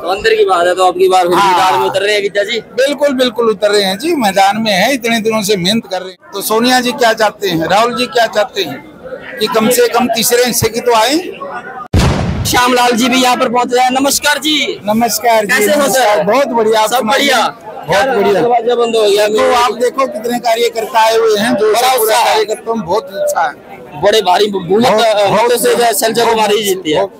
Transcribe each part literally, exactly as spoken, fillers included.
अंदर की बात है तो आपकी बार हाँ। मैदान में उतर रहे हैं विद्या जी। बिल्कुल बिल्कुल उतर रहे हैं जी, मैदान में है, इतने दिनों से मेहनत कर रहे हैं। तो सोनिया जी क्या चाहते हैं, राहुल जी क्या चाहते हैं कि कम से कम तीसरे हिस्से की तो आए। श्यामलाल जी भी यहाँ पर पहुँचे हैं। नमस्कार जी। नमस्कार जी। कैसे हो सर? बहुत बढ़िया, सब बढ़िया, बहुत बढ़िया। दरवाजा बंद हो गया। तो आप देखो कितने कार्यकर्ता आए हुए हैं, जो पूरा कार्यकर्ता में बहुत अच्छा है, बड़े भारी बहुमत से संजय कुमार ही जीती है।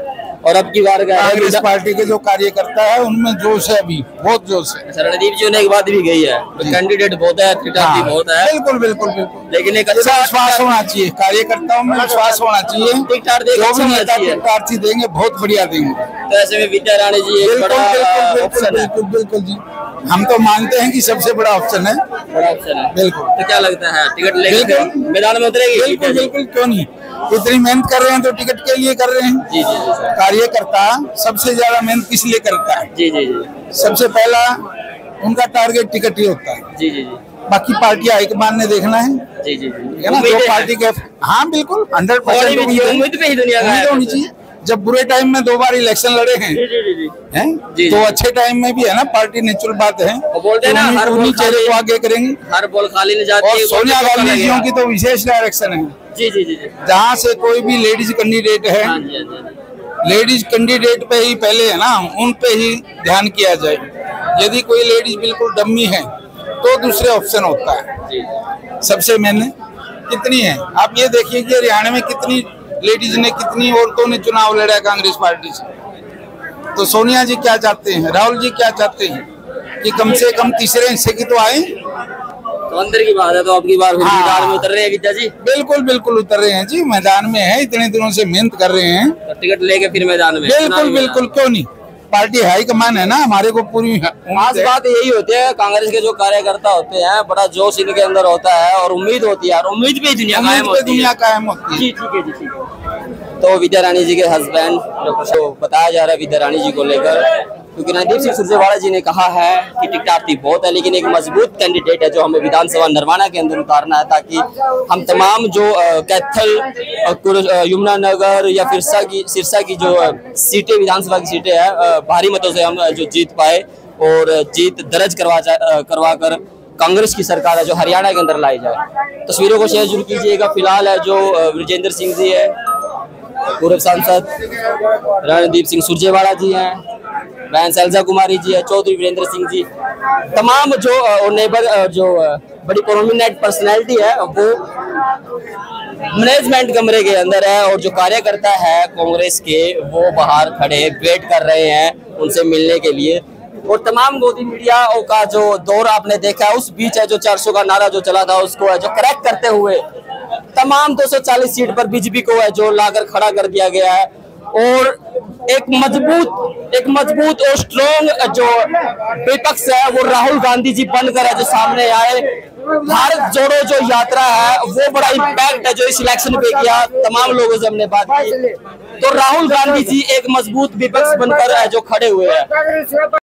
और अब की बार कांग्रेस पार्टी के जो कार्यकर्ता है उनमें जोश है, अभी बहुत जोश है। रणदीप जी ने एक बात भी कही है, कैंडिडेट बहुत है, त्रिटार्थी बहुत है। बिल्कुल बिल्कुल बिल्कुल, लेकिन एक अच्छा विश्वास होना चाहिए, कार्यकर्ताओं में विश्वास होना चाहिए। जो भी नेता त्रिटार्थी देंगे बहुत बढ़िया देंगे। तो ऐसे में विद्या राणी जी एक बड़ा ऑप्शन है। बिल्कुल बिल्कुल जी, हम तो मानते हैं कि सबसे बड़ा ऑप्शन है, बड़ा ऑप्शन है। बिल्कुल। तो क्या लगता है टिकट लेके मैदान में उतरेगी? बिल्कुल बिल्कुल, क्यों नहीं, इतनी मेहनत कर रहे हैं तो टिकट के लिए कर रहे हैं। जी जी जी। कार्यकर्ता सबसे ज्यादा मेहनत किस लिए करता है? जी जी जी। सबसे पहला उनका टारगेट टिकट ही होता है। जी जी जी। बाकी पार्टी हाईकमान ने देखना है, जी जी जी, है ना, जो पार्टी के। हाँ बिल्कुल, हंड्रेड परसेंट उम्मीद पे ही दुनिया का होनी चाहिए। जब बुरे टाइम में दो बार इलेक्शन लड़े हैं, जी जी जी हैं, जी, तो जी। अच्छे टाइम में भी है ना, पार्टी नेचुरल बात है, बोलते हैं ना, हर उन्हीं चेहरे को आगे करेंगे। हर बॉल खाली नहीं जाती। और सोनिया गांधी जी की तो विशेष डायरेक्शन है। जी जी जी जी। जहाँ से कोई भी लेडीज कैंडिडेट है, हाँ जी, हाँ जी। लेडीज कैंडिडेट पे ही पहले है ना, उन पे ही ध्यान किया जाए। यदि कोई लेडीज बिल्कुल डम्मी है तो दूसरे ऑप्शन होता है। सबसे मैंने कितनी है, आप ये देखिए कि हरियाणा में कितनी लेडीज ने, कितनी औरतों ने चुनाव लड़ा है कांग्रेस पार्टी से। तो सोनिया जी क्या चाहते हैं, राहुल जी क्या चाहते हैं कि कम से कम तीसरे हिस्से की तो आए। तो अंदर की बात है तो आपकी बार मैदान में उतर रहे हैं विद्या जी। बिल्कुल बिल्कुल उतर रहे हैं जी, मैदान में है, इतने दिनों से मेहनत कर रहे हैं। तो टिकट लेके फिर मैदान में। बिल्कुल बिल्कुल, क्यों नहीं, पार्टी हाईकमान है ना, हमारे को पूरी खास बात यही होती है, कांग्रेस के जो कार्यकर्ता होते हैं बड़ा जोश इनके अंदर होता है और उम्मीद होती है, और उम्मीद पे दुनिया कायम होती है। दुनिया कायम होती है। जी ठीक है जी, ठीक है। तो विद्या राणी जी के हस्बैंड जो बताया जा रहा है विद्या राणी जी को लेकर, क्योंकि रणदीप सिंह सुरजेवाला जी ने कहा है कि टिकटार्थी बहुत है, लेकिन एक मजबूत कैंडिडेट है जो हमें विधानसभा नरवाना के अंदर उतारना है, ताकि हम तमाम जो कैथल, यमुनानगर या सिरसा की सिरसा की जो सीटें, विधानसभा की सीटें हैं, भारी मतों से हम जो जीत पाए और जीत दर्ज करवा करवा कर कांग्रेस की सरकार है जो हरियाणा के अंदर लाई जाए। तस्वीरों को शेयर जरूर कीजिएगा। फिलहाल है जो विजेंद्र सिंह जी है, पूर्व सांसद रणदीप सिंह सुरजेवाला जी हैं, बहन शैलजा कुमारी जी है, चौधरी वीरेंद्र सिंह जी, तमाम जो नेबर जो बड़ी प्रोमिनेंट पर्सनैलिटी है वो मैनेजमेंट कमरे के अंदर है, और जो कार्यकर्ता है कांग्रेस के वो बाहर खड़े वेट कर रहे हैं उनसे मिलने के लिए। और तमाम मोदी मीडिया का जो दौर आपने देखा है, उस बीच है जो चार सौ का नारा जो चला था उसको है जो करेक्ट करते हुए तमाम दो सौ चालीस सीट पर बीजेपी को है जो लाकर खड़ा कर दिया गया है। और एक मजबूत एक मजबूत और स्ट्रॉन्ग जो विपक्ष है वो राहुल गांधी जी बनकर है जो सामने आए। भारत जोड़ो जो यात्रा है वो बड़ा इम्पैक्ट है जो इस इलेक्शन पे किया, तमाम लोगों से हमने बात की। तो राहुल गांधी जी एक मजबूत विपक्ष बनकर है जो खड़े हुए हैं।